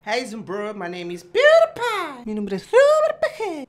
Hey bro, my name is PewDiePie. Mi nombre es Robert PG.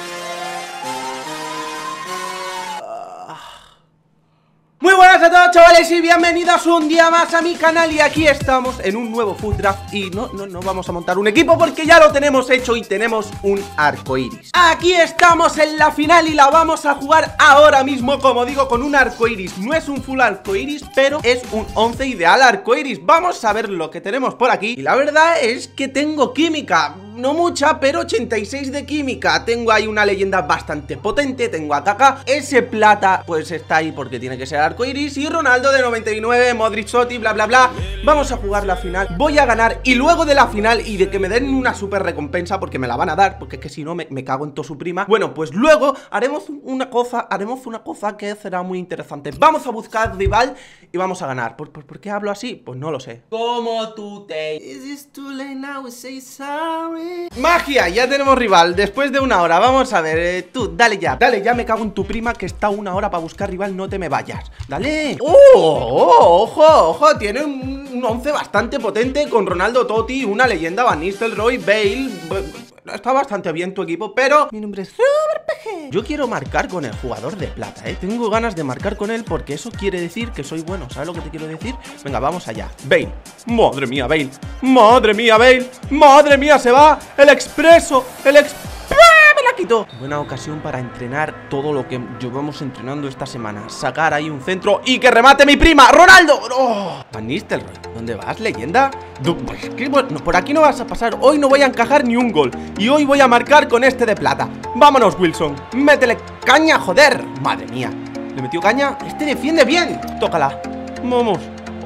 Muy buenas a todos, chavales, y bienvenidos un día más a mi canal. Y aquí estamos en un nuevo Food Draft. Y no vamos a montar un equipo porque ya lo tenemos hecho y tenemos un arcoiris. Aquí estamos en la final y la vamos a jugar ahora mismo, como digo, con un arcoiris. No es un full arcoiris, pero es un 11 ideal arcoiris. Vamos a ver lo que tenemos por aquí. Y la verdad es que tengo química. No mucha, pero 86 de química. Tengo ahí una leyenda bastante potente. Tengo a Kaká. Ese plata pues está ahí porque tiene que ser arcoiris. Y Ronaldo de 99, Modric, Soti, bla bla bla. Vamos a jugar la final. Voy a ganar. Y luego de la final y de que me den una super recompensa, porque me la van a dar, porque es que si no me cago en toda su prima. Bueno, pues luego haremos una cosa que será muy interesante. Vamos a buscar rival y vamos a ganar. ¿Por qué hablo así? Pues no lo sé. Como tú te... Is this too late now we say sorry? Magia, ya tenemos rival. Después de una hora, vamos a ver, tú, dale ya, me cago en tu prima, que está una hora para buscar rival. No te me vayas, dale. Ojo, tiene un 11 bastante potente con Ronaldo, Totti, una leyenda, Van Nistelrooy, Bale. Está bastante bien tu equipo, pero mi nombre es Robert PG. Yo quiero marcar con el jugador de plata, tengo ganas de marcar con él porque eso quiere decir que soy bueno. ¿Sabes lo que te quiero decir? Venga, vamos allá. Bale, madre mía, Bale. Madre mía, Bale. Madre mía, se va el expreso. Me la quitó. Buena ocasión para entrenar todo lo que llevamos entrenando esta semana. Sacar ahí un centro y que remate mi prima, Ronaldo. Van Nistelrooy, ¿dónde vas, leyenda? Bueno, por aquí no vas a pasar. Hoy no voy a encajar ni un gol. Y hoy voy a marcar con este de plata. Vámonos, Wilson. Métele caña, joder. Madre mía. ¿Le metió caña? Este defiende bien. Tócala. Vamos.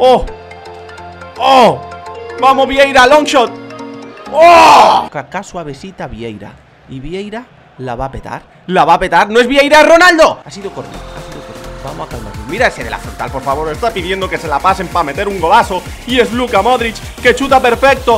Vamos, Vieira, long shot. Kaká suavecita, Vieira. Y Vieira la va a petar. La va a petar. No es Vieira, es Ronaldo. Ha sido corto. Vamos a calmarnos. Mira ese de la frontal, por favor. Está pidiendo que se la pasen para meter un golazo. Y es Luka Modric, que chuta perfecto.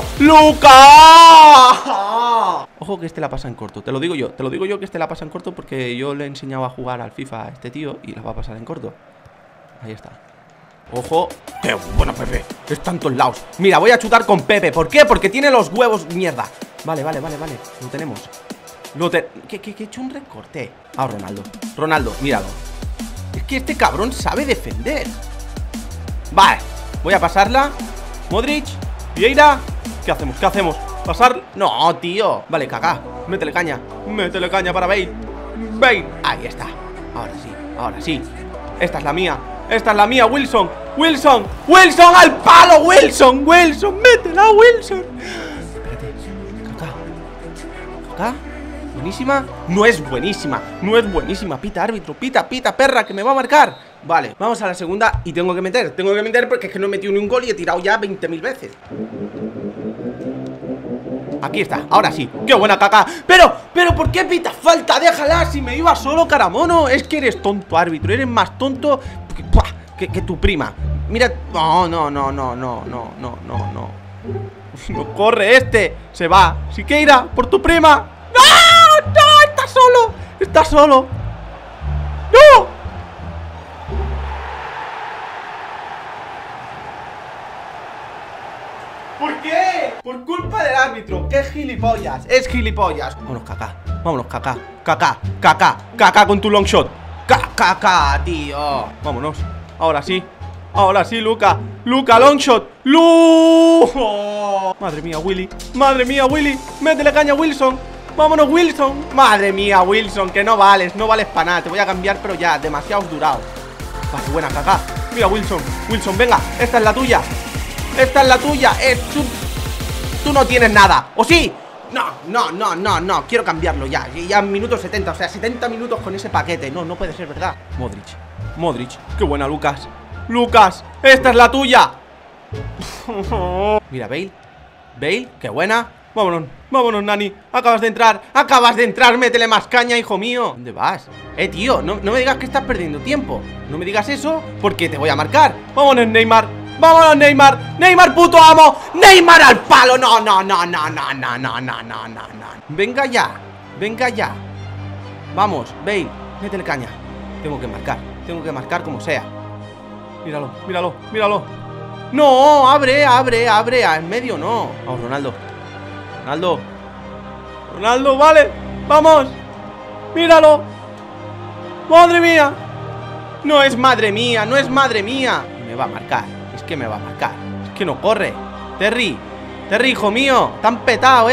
¡Luka! Ojo que este la pasa en corto. Te lo digo yo que este la pasa en corto porque yo le he enseñado a jugar al FIFA a este tío y la va a pasar en corto. Ahí está. Ojo. ¡Qué bueno, Pepe! Está en todos lados. Mira, voy a chutar con Pepe. ¿Por qué? Porque tiene los huevos. Mierda. Vale. Lo tenemos. ¿Qué he hecho un recorte? Ah, Ronaldo, míralo. Es que este cabrón sabe defender. Vale, voy a pasarla. Modric, Vieira. ¿Qué hacemos? ¿Pasar? No, tío. Vale, Kaká, métele caña para Bale. Ahí está. Ahora sí. Esta es la mía, Wilson. Wilson al palo, Wilson, métela, Wilson. Espérate, Kaká. ¿Buenísima? No es buenísima. Pita, árbitro, pita, perra, que me va a marcar. Vale, vamos a la segunda y tengo que meter porque es que no he metido ni un gol y he tirado ya 20.000 veces. Aquí está, ahora sí. ¡Qué buena, Kaká! Pero, ¿por qué pita falta? Déjala, si me iba solo, caramono. Es que eres tonto, árbitro. Eres más tonto que tu prima. Mira, no. No corre este. Se va. Siqueira, por tu prima. ¡No! Está solo. ¡No! ¿Por qué? Por culpa del árbitro. ¡Qué gilipollas! Es gilipollas. Vámonos, Kaká. Kaká con tu long shot. Kaká, tío. Vámonos. Ahora sí, Luka, long shot. Madre mía, Willy. Métele caña, Wilson. Vámonos, Wilson. Madre mía, Wilson, que no vales para nada. Te voy a cambiar, pero ya, demasiado durado. Vale, buena, Kaká. Mira, Wilson, venga, esta es la tuya. Tú no tienes nada. ¿O sí? No, quiero cambiarlo ya en minuto 70, o sea, 70 minutos con ese paquete. No puede ser verdad. Modric, qué buena, Lucas, esta es la tuya. Mira, Bale, qué buena. Vámonos, Nani. Acabas de entrar, métele más caña, hijo mío. ¿Dónde vas? Tío, no me digas que estás perdiendo tiempo. No me digas eso, porque te voy a marcar. Vámonos, Neymar, puto amo. Neymar al palo. No. Venga ya. Vamos, Bale, métele caña. Tengo que marcar como sea. Míralo. No, abre, en medio no. Vamos, Ronaldo. Ronaldo. Ronaldo, vale. Vamos. Míralo. Madre mía. No es madre mía, no es madre mía. Me va a marcar. Es que me va a marcar. Es que no corre. Terry. Terry, hijo mío. Tan petado,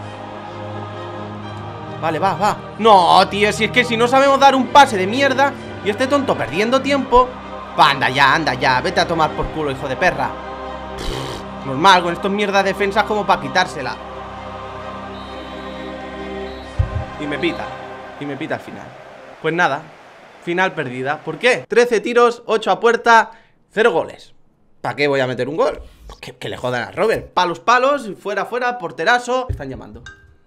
Vale, va, va. No, tío, si es que si no sabemos dar un pase de mierda y este tonto perdiendo tiempo. Va, anda ya. Vete a tomar por culo, hijo de perra. Normal, con estos mierdas defensas como para quitársela. Y me pita al final. Pues nada, final perdida. ¿Por qué? 13 tiros, 8 a puerta, 0 goles. ¿Para qué voy a meter un gol? Pues que le jodan a Robert. Palos, fuera, porterazo. Me están llamando.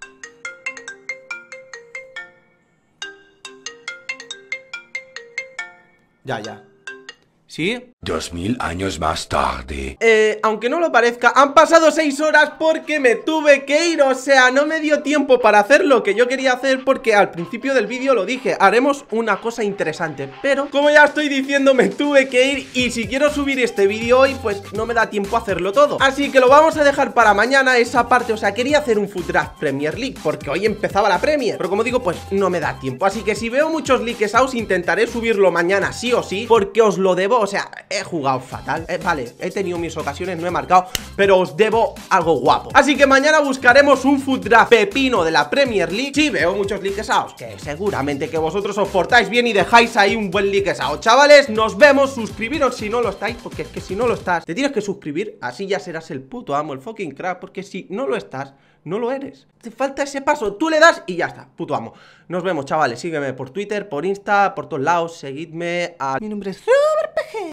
Ya. ¿Sí? 2000 años más tarde. Aunque no lo parezca, han pasado 6 horas porque me tuve que ir. O sea, no me dio tiempo para hacer lo que yo quería hacer porque al principio del vídeo lo dije. Haremos una cosa interesante, pero como ya estoy diciendo, me tuve que ir. Y si quiero subir este vídeo hoy, pues no me da tiempo a hacerlo todo. Así que lo vamos a dejar para mañana esa parte. O sea, quería hacer un Foot Draft Premier League porque hoy empezaba la Premier, pero como digo, pues no me da tiempo. Así que si veo muchos leaks out, intentaré subirlo mañana sí o sí, porque os lo debo. O sea, he jugado fatal, vale, he tenido mis ocasiones, no he marcado, pero os debo algo guapo. Así que mañana buscaremos un Foot Draft pepino de la Premier League. Si veo muchos leaks out, que seguramente que vosotros os portáis bien y dejáis ahí un buen leak out. Chavales, nos vemos, suscribiros si no lo estáis, porque es que si no lo estás, te tienes que suscribir, así ya serás el puto amo, el fucking crack, porque si no lo estás, no lo eres. Te falta ese paso, tú le das y ya está, puto amo. Nos vemos, chavales, sígueme por Twitter, por Insta, por todos lados, seguidme a... Mi nombre es Robert PG.